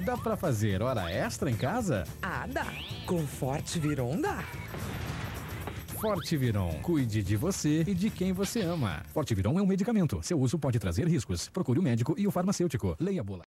Dá pra fazer hora extra em casa? Ah, dá. Com Forte Viron dá. Forte Viron. Cuide de você e de quem você ama. Forte Viron é um medicamento. Seu uso pode trazer riscos. Procure o médico e o farmacêutico. Leia a bula.